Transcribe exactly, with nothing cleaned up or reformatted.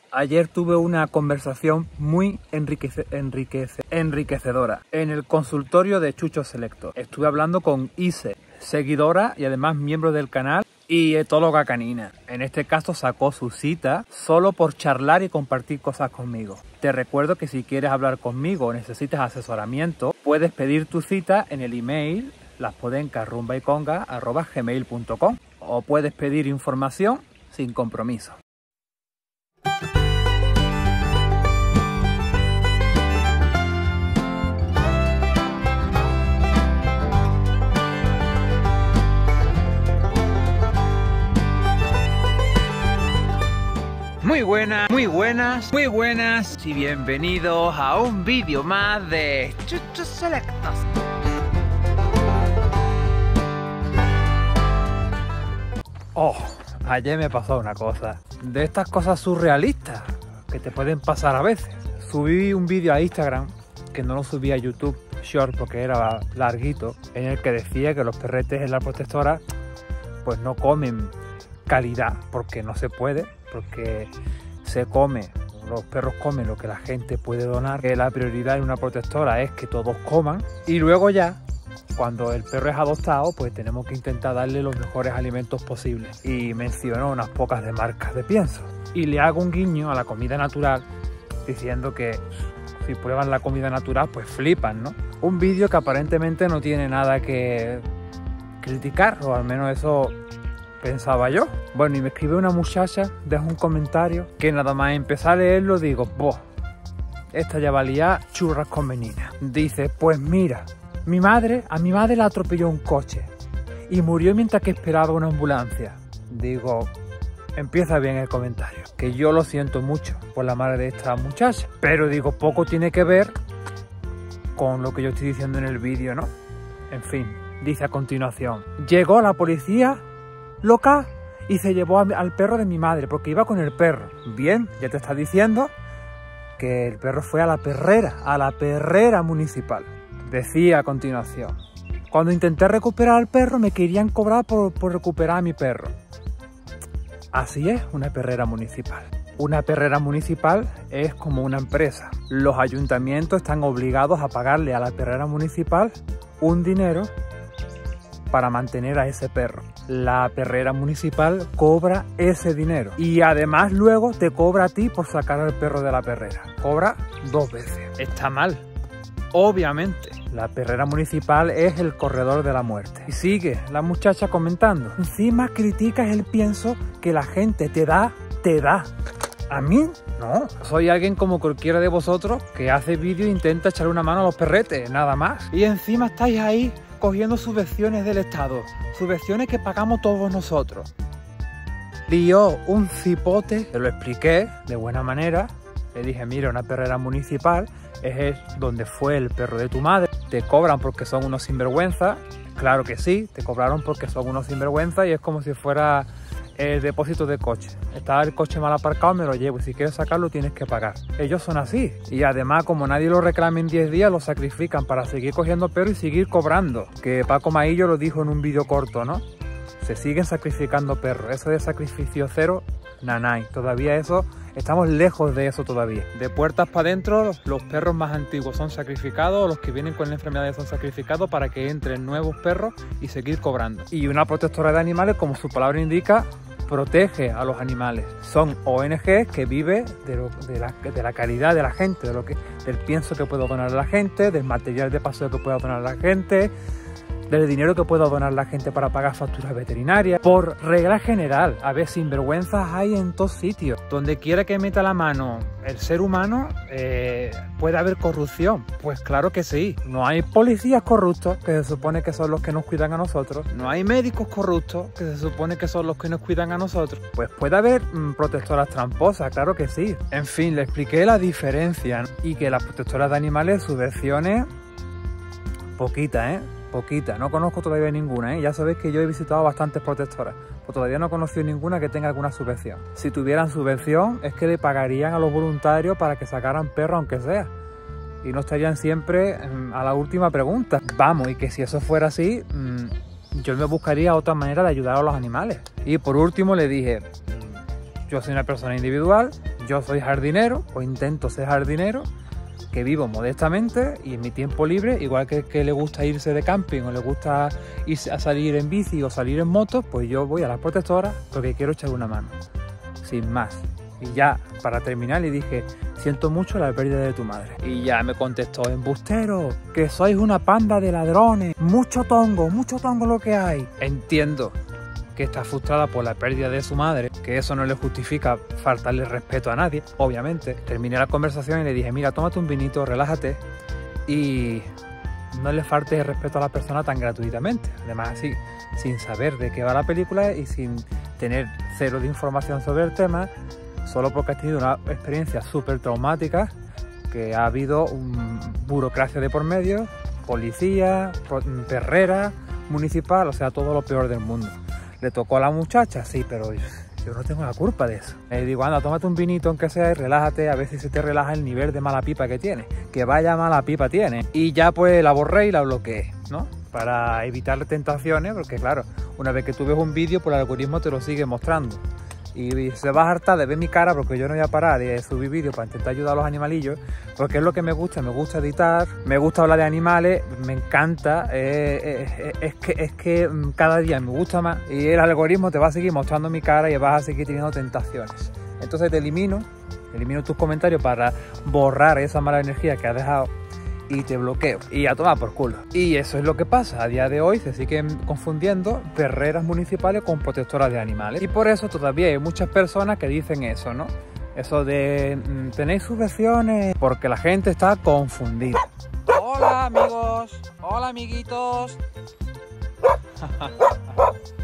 Ayer tuve una conversación muy enriquece, enriquece, enriquecedora en el consultorio de Chucho Selecto. Estuve hablando con Ise, seguidora y además miembro del canal y etóloga canina. En este caso sacó su cita solo por charlar y compartir cosas conmigo. Te recuerdo que si quieres hablar conmigo o necesitas asesoramiento, puedes pedir tu cita en el email laspodenca.rumbayconga arroba gmail punto com o puedes pedir información sin compromiso. Muy buenas, muy buenas, muy buenas y bienvenidos a un vídeo más de Chucho Selectos. Oh, ayer me pasó una cosa, de estas cosas surrealistas que te pueden pasar a veces. Subí un vídeo a Instagram, que no lo subí a YouTube Short porque era larguito, en el que decía que los perretes en la protectora pues no comen calidad, porque no se puede, porque se come, los perros comen lo que la gente puede donar, que la prioridad en una protectora es que todos coman, y luego ya, cuando el perro es adoptado, pues tenemos que intentar darle los mejores alimentos posibles. Y menciono unas pocas de marcas de pienso. Y le hago un guiño a la comida natural, diciendo que si prueban la comida natural, pues flipan, ¿no? Un vídeo que aparentemente no tiene nada que criticar, o al menos eso pensaba yo. Bueno, y me escribe una muchacha, deja un comentario, que nada más empezar a leerlo digo, boh, esta ya valía churras con menina. Dice, pues mira, mi madre, a mi madre la atropelló un coche y murió mientras que esperaba una ambulancia. Digo, empieza bien el comentario, que yo lo siento mucho por la madre de esta muchacha, pero digo, poco tiene que ver con lo que yo estoy diciendo en el vídeo, ¿no? En fin, dice a continuación, llegó la policía loca y se llevó a, al perro de mi madre porque iba con el perro. Bien, ya te está diciendo que el perro fue a la perrera, a la perrera municipal. Decía a continuación, cuando intenté recuperar al perro me querían cobrar por, por recuperar a mi perro. Así es una perrera municipal. Una perrera municipal es como una empresa. Los ayuntamientos están obligados a pagarle a la perrera municipal un dinero para mantener a ese perro. La perrera municipal cobra ese dinero y además luego te cobra a ti por sacar al perro de la perrera. Cobra dos veces. Está mal. Obviamente, la perrera municipal es el corredor de la muerte. Y sigue la muchacha comentando. Encima criticas el pienso que la gente te da, te da. ¿A mí? No. Soy alguien como cualquiera de vosotros que hace vídeo e intenta echar una mano a los perretes, nada más. Y encima estáis ahí cogiendo subvenciones del Estado, subvenciones que pagamos todos nosotros. Lió un cipote, te lo expliqué de buena manera, le dije, mira, una perrera municipal es donde fue el perro de tu madre, te cobran porque son unos sinvergüenza, claro que sí, te cobraron porque son unos sinvergüenza y es como si fuera el depósito de coche. Está el coche mal aparcado, me lo llevo y si quieres sacarlo tienes que pagar. Ellos son así y además como nadie lo reclama en diez días lo sacrifican para seguir cogiendo perros y seguir cobrando. Que Paco Maillo lo dijo en un vídeo corto, ¿no? Se siguen sacrificando perros. Eso de sacrificio cero, nanay. Todavía eso, estamos lejos de eso todavía. De puertas para adentro los perros más antiguos son sacrificados, los que vienen con enfermedades son sacrificados para que entren nuevos perros y seguir cobrando. Y una protectora de animales, como su palabra indica, protege a los animales. Son O N Ges que viven de, lo, de, la, de la caridad de la gente, de lo que, del pienso que pueda donar la gente, del material de paseo que pueda donar la gente, del dinero que pueda donar la gente para pagar facturas veterinarias. Por regla general, a ver, sinvergüenzas hay en todos sitios. Donde quiera que meta la mano el ser humano, eh, puede haber corrupción. Pues claro que sí. No hay policías corruptos, que se supone que son los que nos cuidan a nosotros. No hay médicos corruptos, que se supone que son los que nos cuidan a nosotros. Pues puede haber mmm, protectoras tramposas, claro que sí. En fin, le expliqué la diferencia, ¿no? Y que las protectoras de animales, subvenciones, poquita, ¿eh? Poquita, no conozco todavía ninguna, ¿eh? Ya sabéis que yo he visitado bastantes protectoras, pero todavía no he conocido ninguna que tenga alguna subvención. Si tuvieran subvención es que le pagarían a los voluntarios para que sacaran perros aunque sea. Y no estarían siempre mmm, a la última pregunta. Vamos, y que si eso fuera así, mmm, yo me buscaría otra manera de ayudar a los animales. Y por último le dije, yo soy una persona individual, yo soy jardinero, o intento ser jardinero, que vivo modestamente y en mi tiempo libre, igual que, que le gusta irse de camping o le gusta irse a salir en bici o salir en moto, pues yo voy a las protectoras porque quiero echar una mano, sin más. Y ya, para terminar, le dije, siento mucho la pérdida de tu madre. Y ya me contestó, embustero, que sois una panda de ladrones, mucho tongo, mucho tongo lo que hay. Entiendo que está frustrada por la pérdida de su madre, que eso no le justifica faltarle respeto a nadie, obviamente. Terminé la conversación y le dije, mira, tómate un vinito, relájate y no le faltes el respeto a la persona tan gratuitamente. Además, así, sin saber de qué va la película y sin tener cero de información sobre el tema, solo porque has tenido una experiencia súper traumática, que ha habido un burocracia de por medio, policía, perrera, municipal, o sea, todo lo peor del mundo. ¿Le tocó a la muchacha? Sí, pero yo no tengo la culpa de eso. Le digo, anda, tómate un vinito aunque sea y relájate, a ver si se te relaja el nivel de mala pipa que tiene. Que vaya mala pipa tiene. Y ya pues la borré y la bloqueé, ¿no? Para evitarle tentaciones, porque claro, una vez que tú ves un vídeo, pues el algoritmo te lo sigue mostrando. Y se va a hartar de ver mi cara, porque yo no voy a parar de subir vídeos para intentar ayudar a los animalillos, porque es lo que me gusta, me gusta editar, me gusta hablar de animales, me encanta, eh, eh, es, que, es que cada día me gusta más y el algoritmo te va a seguir mostrando mi cara y vas a seguir teniendo tentaciones. Entonces te elimino, elimino tus comentarios para borrar esa mala energía que has dejado y te bloqueo y a tomar por culo. Y eso es lo que pasa. A día de hoy se siguen confundiendo perreras municipales con protectoras de animales. Y por eso todavía hay muchas personas que dicen eso, ¿no? Eso de mmm, tenéis subvenciones, porque la gente está confundida. Hola amigos, hola amiguitos.